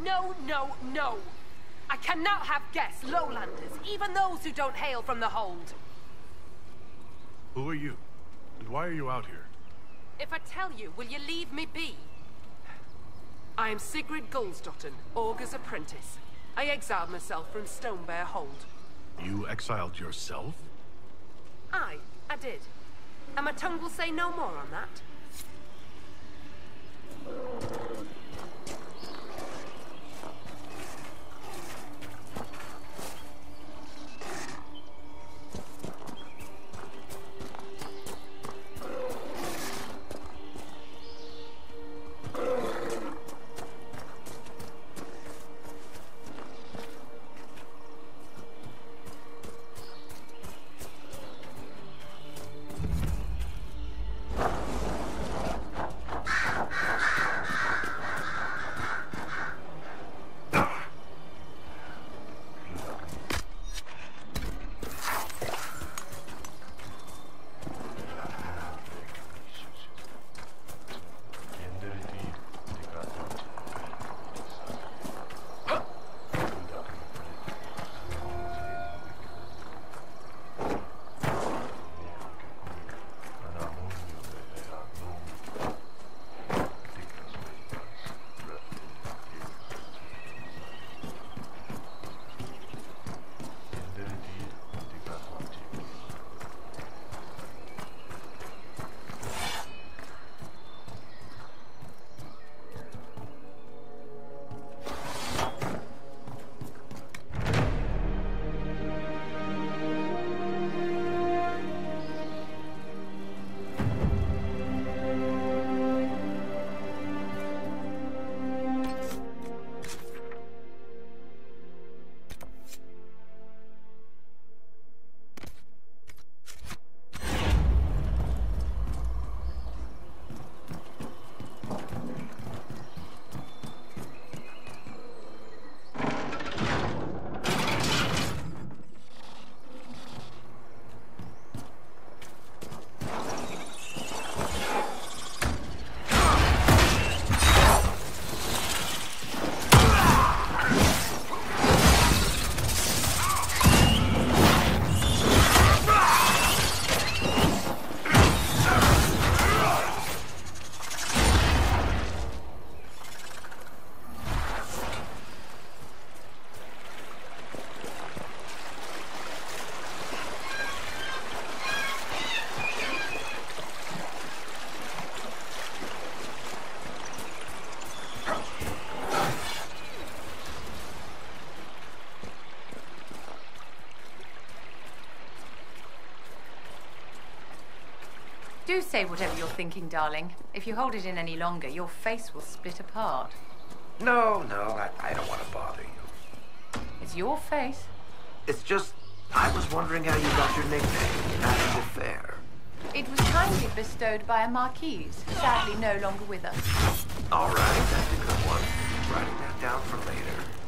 no, no, no. I cannot have guests, lowlanders, even those who don't hail from the hold. Who are you? And why are you out here? If I tell you, will you leave me be? I am Sigrid Gulsdotten, Augur's apprentice. I exiled myself from Stonebear Hold. You exiled yourself? Aye, I did. And my tongue will say no more on that. Do say whatever you're thinking, darling. If you hold it in any longer, your face will split apart. No, I don't want to bother you. It's your face. It's just, I was wondering how you got your nickname. That is fair. It was kindly bestowed by a marquise, sadly no longer with us. All right, that's a good one. Writing that down for later.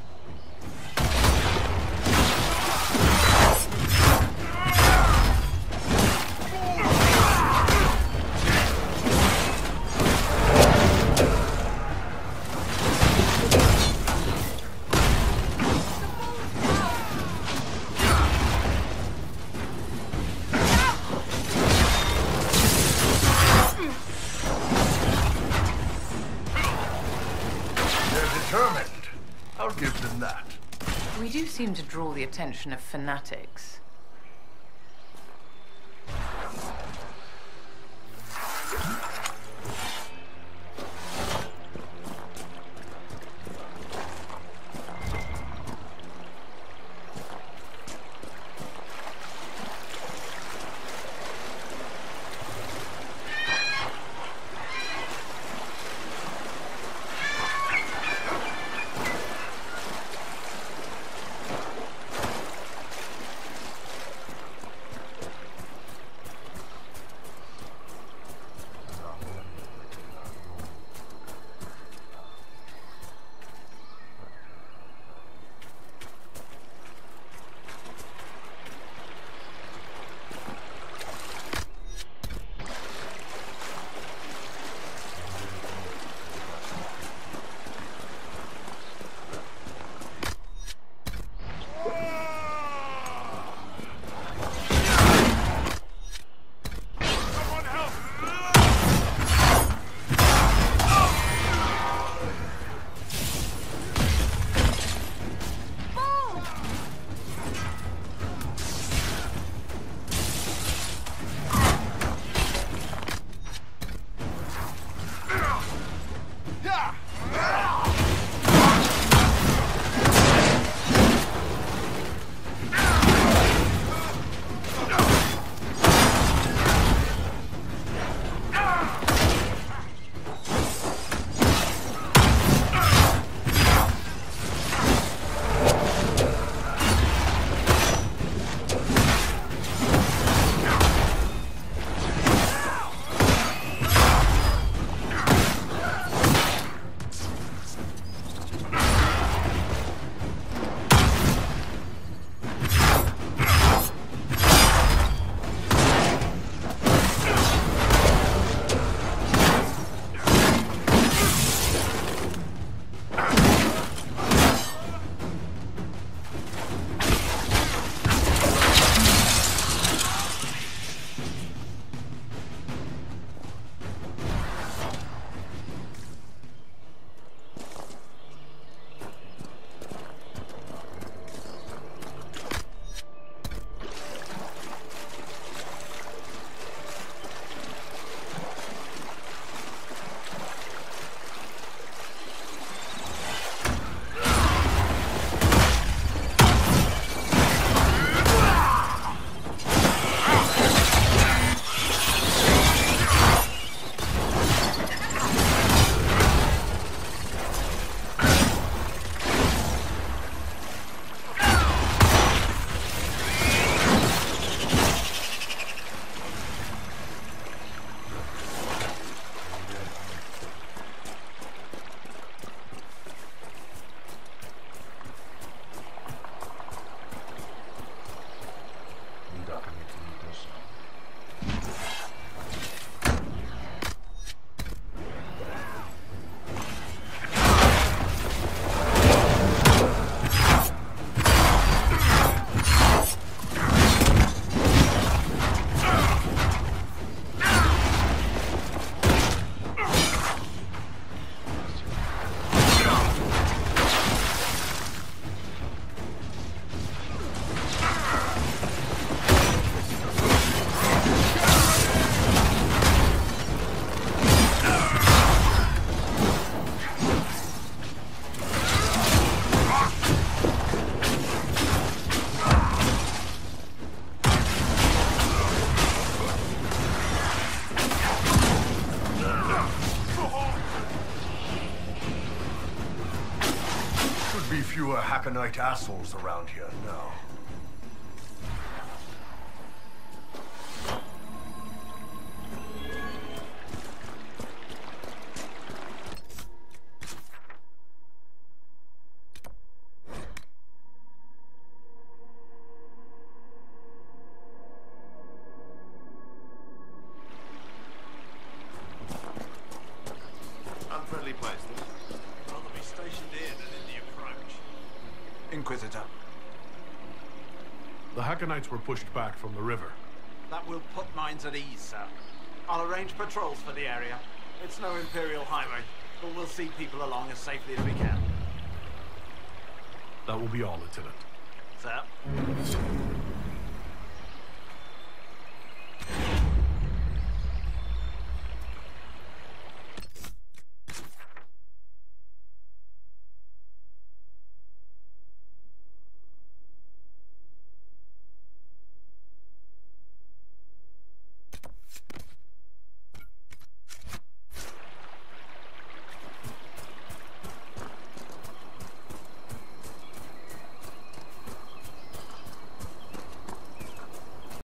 We do seem to draw the attention of fanatics. should be fewer Hakkonite assholes around here now. Unfriendly place, then. Rather be stationed in and in the approach. Inquisitor. The Hakkonites were pushed back from the river. That will put minds at ease, sir. I'll arrange patrols for the area. It's no Imperial highway, but we'll see people along as safely as we can. That will be all, Lieutenant. Sir?